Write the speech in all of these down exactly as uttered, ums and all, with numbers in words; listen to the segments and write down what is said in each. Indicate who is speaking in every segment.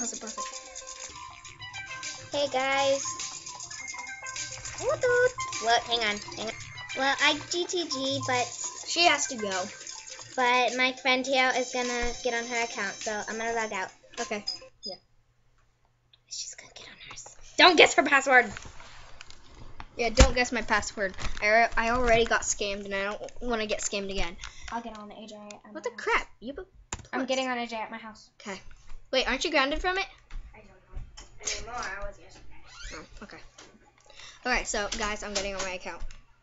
Speaker 1: pause it, pause it.
Speaker 2: Hey guys. Well, hang on, hang on. Well, I G T G, but
Speaker 1: She has to go.
Speaker 2: but my friend here is gonna get on her account, so I'm gonna log out.
Speaker 1: Okay.
Speaker 2: She's gonna get on hers. Don't guess her password.
Speaker 1: Yeah, don't guess my password. I, al- I already got scammed, and I don't want to get scammed again.
Speaker 2: I'll get on A J. At
Speaker 1: What
Speaker 2: my
Speaker 1: the
Speaker 2: house.
Speaker 1: crap? You. bu-
Speaker 2: I'm
Speaker 1: plus.
Speaker 2: getting on A J at my house.
Speaker 1: Okay. Wait, aren't you grounded from it?
Speaker 2: I don't know anymore. I was yesterday.
Speaker 1: Oh, okay. Alright, so guys, I'm getting on my account.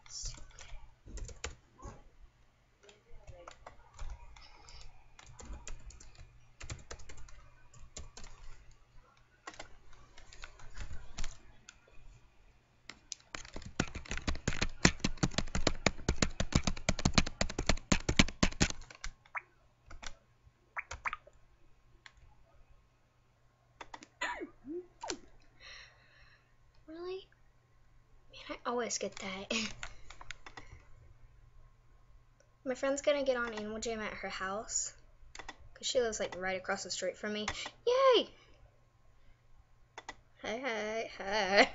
Speaker 1: Really? Man, I always get that. My friend's gonna get on Animal Jam at her house. Because she lives like right across the street from me. Yay! Hey, hey, hey.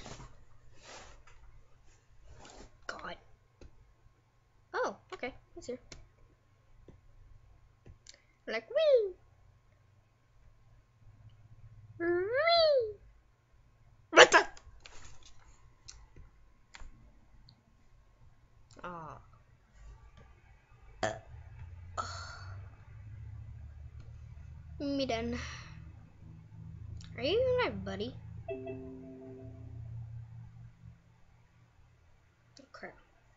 Speaker 1: God. Oh, okay. He's here. I'm like, wee! Wee! What the? Oh. Me done. Are you even my buddy? Oh, crap.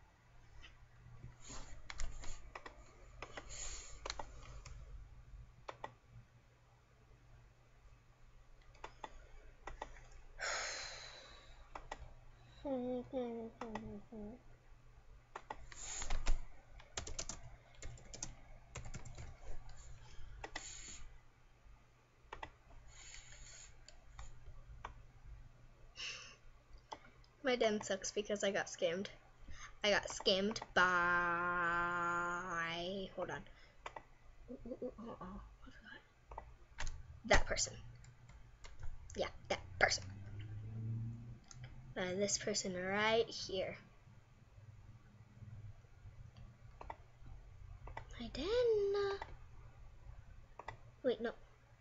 Speaker 1: My den sucks because I got scammed. I got scammed by... Hold on. Ooh, ooh, ooh, oh, oh, I forgot. That person. Yeah, that person. Uh, this person right here. My den. Uh... Wait, no.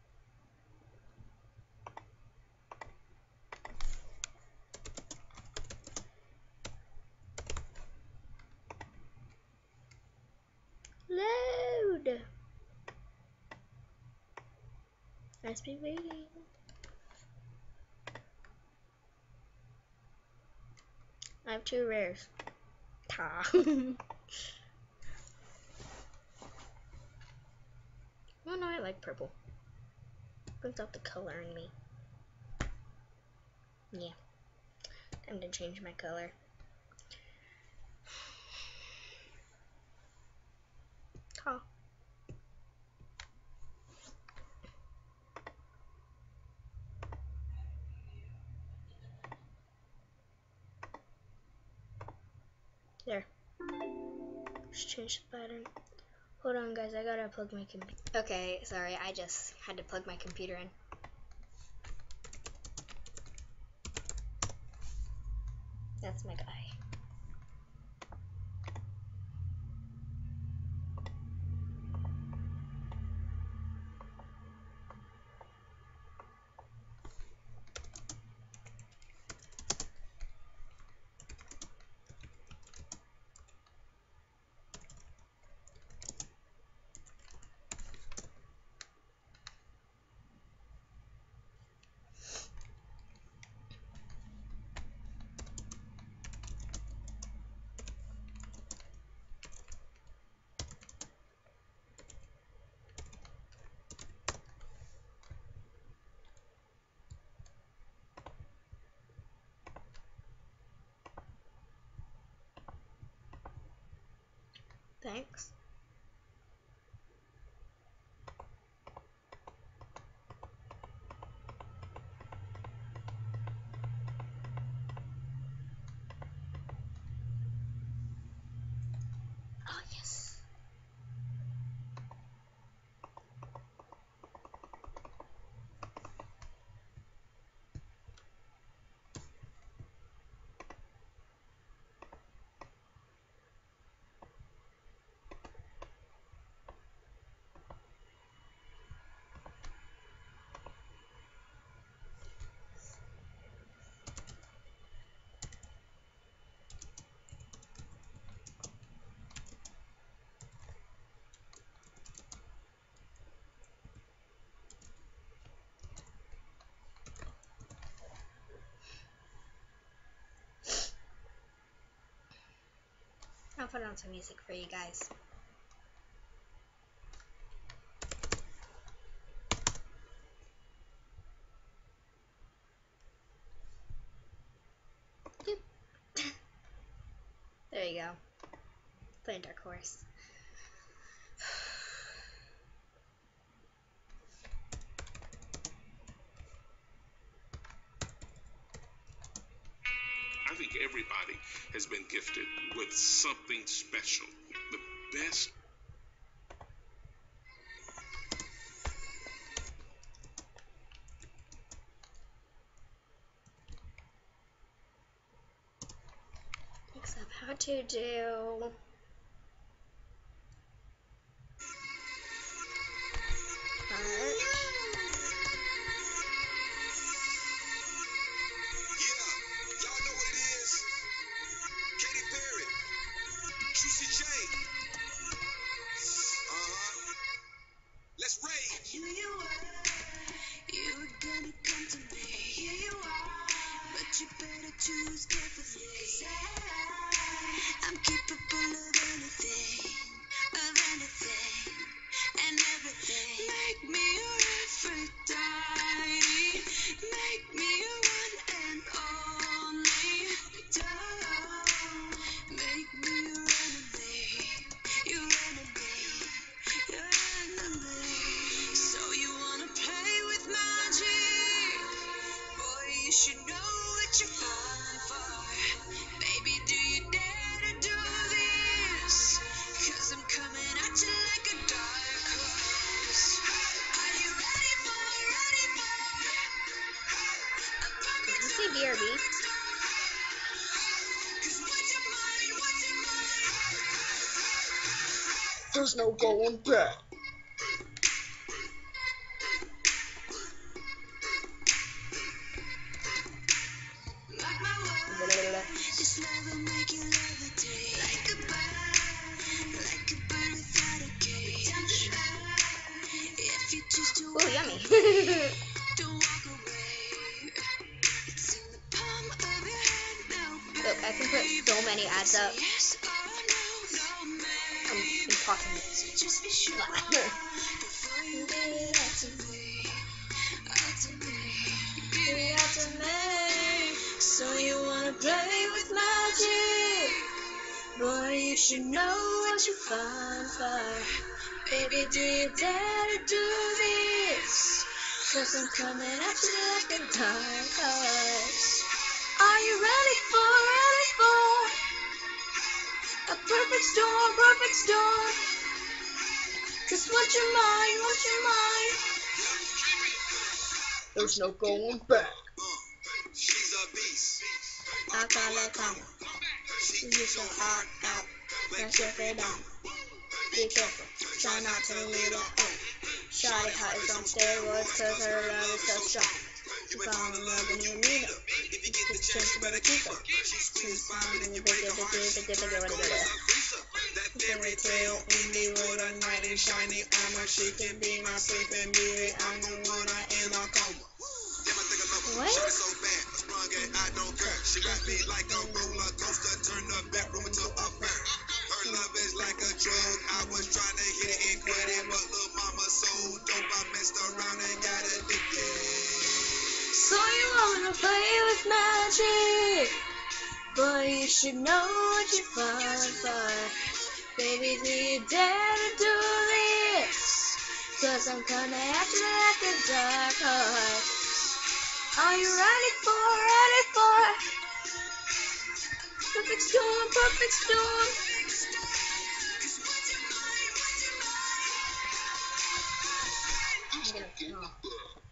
Speaker 1: Load. Let's be waiting. I have two rares. Ta. Oh no, I like purple. Brings out the color in me. Yeah. Time to change my color. Ta. There. Just change the pattern. Hold on, guys. I gotta plug my computer. Okay, sorry. I just had to plug my computer in. That's my guy. Thanks. Oh, yes. put on some music for you guys. There you go. Playing Dark Horse.
Speaker 3: I think everybody has been gifted with something special. The best.
Speaker 1: Except how to do. Heart.
Speaker 3: Let's rage.
Speaker 4: Here you are, you were gonna come to me. Here you are, but you better choose carefully. 'Cause I, I'm capable of anything, of anything, and everything. Make me your Aphrodite, make me your one and only. Don't make me your enemy, your enemy, your enemy. So you wanna play with magic? Boy, you should know what you're falling for. Baby, do you dare to do this? 'Cause I'm coming at you like a dark horse. Are you ready for, ready for a perfect
Speaker 1: Did you say B R B?
Speaker 4: storm? 'Cause what's your mind, what's your mind?
Speaker 1: There's no going back.
Speaker 4: Mark my words, this love will make you levitate. Like a bird, like a bird without a cage. If you choose to
Speaker 1: Oh, yummy.
Speaker 4: don't walk away. It's in the palm of your hand now,
Speaker 1: Look, I can put so many ads up.
Speaker 4: yes or no, no man.
Speaker 1: I'm impossible.
Speaker 4: So just be sure before you give it out to me, out to me, give it out to me. So you wanna play with magic? Boy, you should know what you're falling for. Baby, do you dare to do this? 'Cause I'm coming at you like a dark horse. Are you ready for, ready for a perfect storm, perfect storm? 'Cause what's your mind, what's your mind?
Speaker 1: There's no going back.
Speaker 3: She's a beast.
Speaker 1: I call her come. You so hot out. Let's check it down. Be careful. Try not to lead her on. Shawty hot is on steroids 'cause her love is so strong. You fall in love and you need her.
Speaker 3: If you get the chance, you better keep her. She's sweet, fine, and you break her heart. That fairy tale in me with a knight in shiny armor. She can be my safe and beauty. I'm the one I in a coma.
Speaker 1: What?
Speaker 3: So bad, I sprung and I don't care. She wrapped me like a roller coaster, turned the bedroom into a fair. Her love is like a drug. I was trying to hit it and quit it, but little mama so dope, I messed around and got addicted.
Speaker 4: So you wanna play with magic? Boy, you should know what you're falling for. Baby, do you dare to do this? 'Cause I'm coming at you like a dark horse. Are you ready for, ready for perfect storm, perfect storm?
Speaker 1: I'm gonna oh.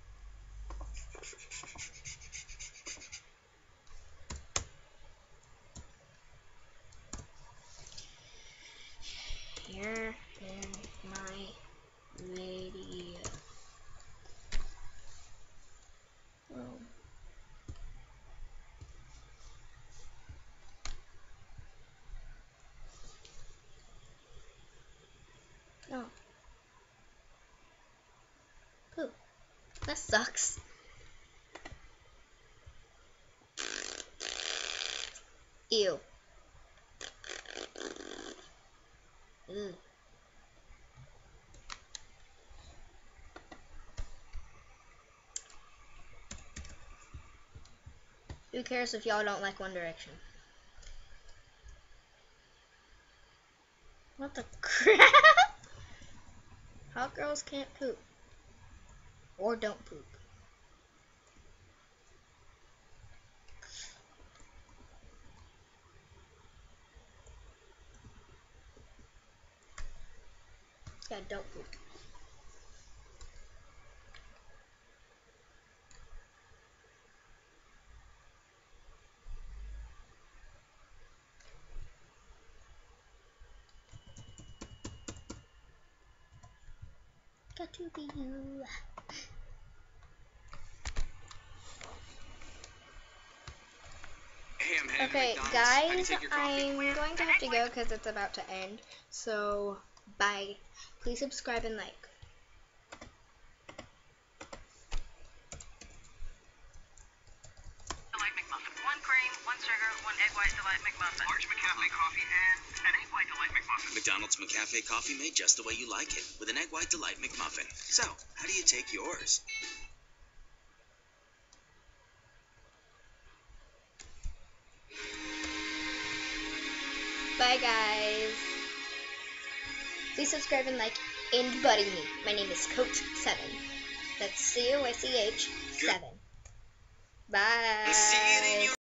Speaker 1: Here in my radio. Oh. Oh. Pooh. That sucks. Ew. Mm. Who cares if y'all don't like One Direction? What the crap? Hot girls can't poop. Or don't poop. Yeah, don't poop. Got to be you.
Speaker 3: Hey, I'm heading to
Speaker 1: Okay,
Speaker 3: McDonald's. How do you
Speaker 1: guys,
Speaker 3: take your coffee?
Speaker 1: I'm going to have to go because it's about to end. So, bye. Please subscribe and like.
Speaker 5: Delight McMuffin. One cream, one sugar, one egg white Delight McMuffin.
Speaker 3: Large McCafe coffee and an egg white Delight McMuffin. McDonald's McCafe coffee made just the way you like it, with an egg white Delight McMuffin. So, how do you take yours?
Speaker 1: Bye, guys. Please subscribe and like and buddy me. My name is Coach seven. That's C O S E H seven. Bye.